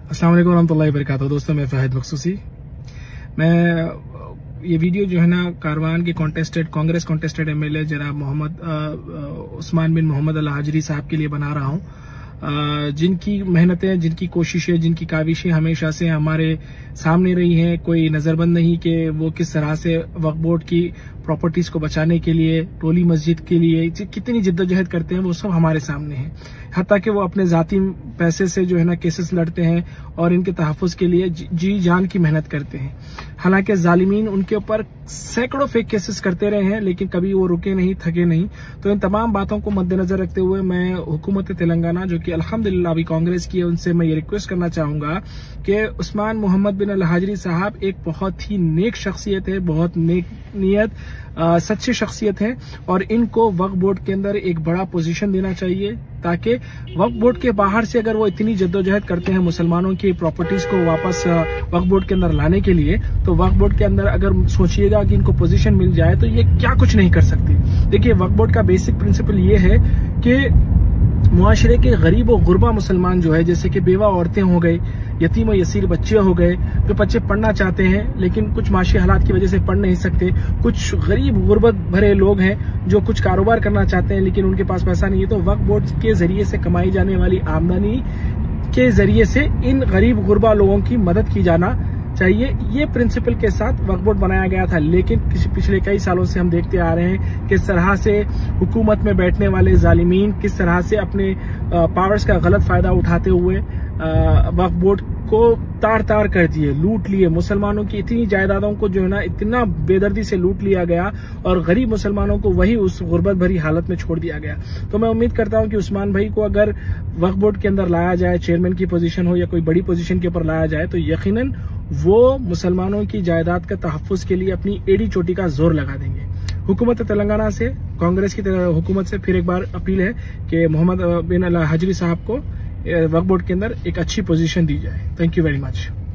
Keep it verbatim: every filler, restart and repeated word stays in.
अस्सलाम वालेकुम रहमतुल्लाहि व बरकातहू। दोस्तों, मैं फ़हद मखसूसी। मैं ये वीडियो जो है ना कारवान के कॉन्टेस्टेड कांग्रेस कॉन्टेस्टेड एमएलए जनाब मोहम्मद उस्मान बिन मोहम्मद अल हाजरी साहब के लिए बना रहा हूँ, जिनकी मेहनतें, जिनकी कोशिशें, जिनकी काविशें हमेशा से हमारे सामने रही हैं। कोई नजरबंद नहीं कि वो किस तरह से वक्फ बोर्ड की प्रॉपर्टीज को बचाने के लिए, टोली मस्जिद के लिए कितनी जिद्दोजहद करते हैं, वो सब हमारे सामने है। हत्ता कि वो अपने जाती पैसे से जो है ना केसेस लड़ते हैं और इनके तहफ़्फ़ुज़ के लिए जी जान की मेहनत करते हैं। हालांकि जालिमीन उनके ऊपर सैकड़ों फेक केसेस करते रहे हैं, लेकिन कभी वो रुके नहीं, थके नहीं। तो इन तमाम बातों को मद्देनजर रखते हुए मैं हुकूमत तेलंगाना, जो कि अल्हम्दुलिल्लाह अभी कांग्रेस की है, उनसे मैं ये रिक्वेस्ट करना चाहूंगा कि उस्मान मोहम्मद बिन अल हाजरी साहब एक बहुत ही नेक शख्सियत है, बहुत नेक नियत, सच्ची शख्सियत है, और इनको वक्फ बोर्ड के अंदर एक बड़ा पोजीशन देना चाहिए, ताकि वक्फ बोर्ड के बाहर से अगर वो इतनी जद्दोजहद करते हैं मुसलमानों की प्रॉपर्टीज को वापस वक्फ बोर्ड के अंदर लाने के लिए, तो वक्फ बोर्ड के अंदर अगर सोचिएगा कि इनको पोजीशन मिल जाए तो ये क्या कुछ नहीं कर सकते। देखिए, वक्फ बोर्ड का बेसिक प्रिंसिपल ये है कि मुआशरे के गरीब और गुरबा मुसलमान जो है, जैसे कि बेवा औरतें हो गए, यतीम और यसीर बच्चे हो गए, जो बच्चे पढ़ना चाहते हैं लेकिन कुछ माशी हालात की वजह से पढ़ नहीं सकते, कुछ गरीब गुर्बत भरे लोग हैं जो कुछ कारोबार करना चाहते हैं लेकिन उनके पास पैसा नहीं है, तो वक्फ बोर्ड के जरिए से कमाई जाने वाली आमदनी के जरिए से इन गरीब गुरबा लोगों की मदद की जाना चाहिए। ये प्रिंसिपल के साथ वक्फ बोर्ड बनाया गया था, लेकिन पिछले कई सालों से हम देखते आ रहे हैं किस तरह से हुकूमत में बैठने वाले जालिमीन किस तरह से अपने पावर्स का गलत फायदा उठाते हुए वक्फ बोर्ड को तार तार कर दिए, लूट लिए। मुसलमानों की इतनी जायदादों को जो है ना इतना बेदर्दी से लूट लिया गया और गरीब मुसलमानों को वही उस गुर्बत भरी हालत में छोड़ दिया गया। तो मैं उम्मीद करता हूं कि उस्मान भाई को अगर वक्फ बोर्ड के अंदर लाया जाए, चेयरमैन की पोजीशन हो या कोई बड़ी पोजीशन के ऊपर लाया जाए, तो यकीनन वो मुसलमानों की जायदाद का तहफ़्फ़ुज़ के लिए अपनी एड़ी चोटी का जोर लगा देंगे। हुकूमत तेलंगाना से, कांग्रेस की हुकूमत से फिर एक बार अपील है कि मोहम्मद बिन अल हाजरी साहब को वक्फ बोर्ड के अंदर एक अच्छी पोजीशन दी जाए। Thank you very much.